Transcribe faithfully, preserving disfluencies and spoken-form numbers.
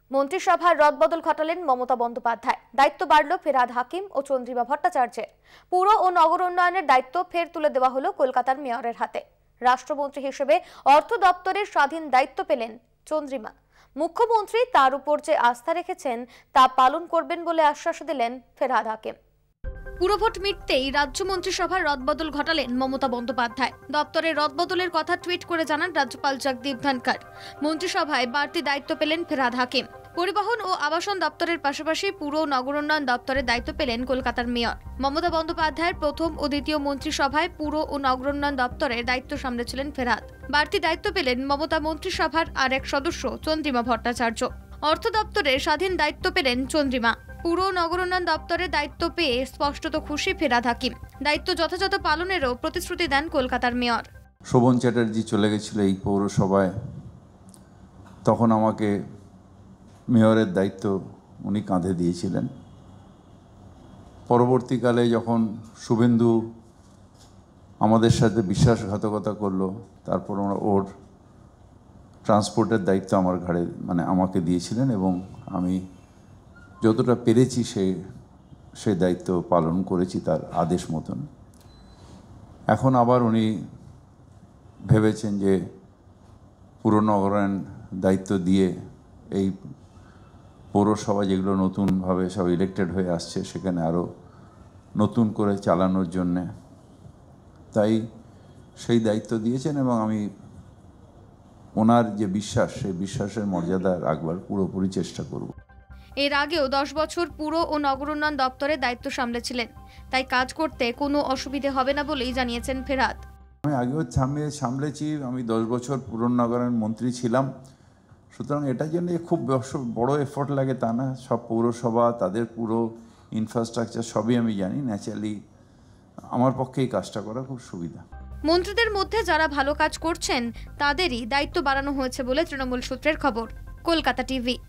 মন্ত্রিসভার রদবদল ঘটালেন মমতা বন্দ্যোপাধ্যায়। দায়িত্ব বাড়ল ফেরহাদ হাকিম ও চন্দ্রিমা ভট্টাচার্যের। পুর ও নগর উন্নয়নের দায়িত্ব ফের তুলে দেওয়া হলো কলকাতার মেয়রের হাতে। রাষ্ট্রমন্ত্রী হিসেবে অর্থ দপ্তরের স্বাধীন দায়িত্ব পেলেন চন্দ্রিমা। মুখ্যমন্ত্রী তার উপর যে আস্থা রেখেছেন তা পালন করবেন বলে আশ্বাস দিলেন ফেরহাদ হাকিম। পুরভোট মিটতেই রাজ্য মন্ত্রিসভার রদবদল ঘটালেন মমতা বন্দ্যোপাধ্যায়। দপ্তরের রদবদলের কথা টুইট করে জানান রাজ্যপাল জগদীপ ধনখড়। মন্ত্রিসভায় বাড়তি দায়িত্ব পেলেন ফেরহাদ হাকিম। পরিবহন ও আবাসন দপ্তরের পাশাপাশি পুর ও নগর উন্নয়ন দপ্তরের দায়িত্ব পেলেন কলকাতার মেয়র। মমতা বন্দ্যোপাধ্যায়ের প্রথম ও দ্বিতীয় মন্ত্রিসভায় পুর ও নগর উন্নয়ন দপ্তরের দায়িত্ব সামলেছিলেন ফেরহাদ। বাড়তি দায়িত্ব পেলেন মমতা মন্ত্রিসভার আর এক সদস্য চন্দ্রিমা ভট্টাচার্য। অর্থ দপ্তরের স্বাধীন দায়িত্ব পেলেন চন্দ্রিমা। পুর ও নগর উন্নয়ন দপ্তরের দায়িত্ব পেয়ে স্পষ্টত খুশি ফেরহাদ হাকিম। দায়িত্ব যথাযথ পালনেরও প্রতিশ্রুতি দেন কলকাতার মেয়র। শোভন চ্যাটার্জি চলে গেছিল এই পৌরসভায়, তখন আমাকে মেয়রের দায়িত্ব উনি কাঁধে দিয়েছিলেন। পরবর্তীকালে যখন শুভেন্দু আমাদের সাথে বিশ্বাসঘাতকতা করলো, তারপর আমরা ওর ট্রান্সপোর্টের দায়িত্ব আমার ঘাড়ে মানে আমাকে দিয়েছিলেন এবং আমি যতটা পেরেছি সে সে দায়িত্ব পালন করেছি তার আদেশ মতন। এখন আবার উনি ভেবেছেন যে পুর নগরায়ণ দায়িত্ব দিয়ে এই পৌরসভা যেগুলো নতুনভাবে সব ইলেক্টেড হয়ে আসছে সেখানে আরও নতুন করে চালানোর জন্যে, তাই সেই দায়িত্ব দিয়েছেন এবং আমি ওনার যে বিশ্বাস সেই বিশ্বাসের মর্যাদা রাখবার পুরোপুরি চেষ্টা করব। এর আগেও দশ বছর পুর ও নগর উন্নয়ন দপ্তরে দায়িত্ব সামলেছিলেন, তাই কাজ করতে কোনো অসুবিধে হবে না বলেই জানিয়েছেন ফেরহাদ। আমি আগেও সামলে সামলেছি আমি দশ বছর পুর নগরায়ণ মন্ত্রী ছিলাম, সুতরাং এটার জন্য খুব বড় এফোর্ট লাগে তা না। সব পৌরসভা তাদের পুরো ইনফ্রাস্ট্রাকচার সবই আমি জানি। ন্যাচারালি আমার পক্ষে এই কাজটা করা খুব সুবিধা। মন্ত্রীদের মধ্যে যারা ভালো কাজ করছেন তাদেরই দায়িত্ব বাড়ানো হয়েছে বলে তৃণমূল সূত্রের খবর। কলকাতা টিভি।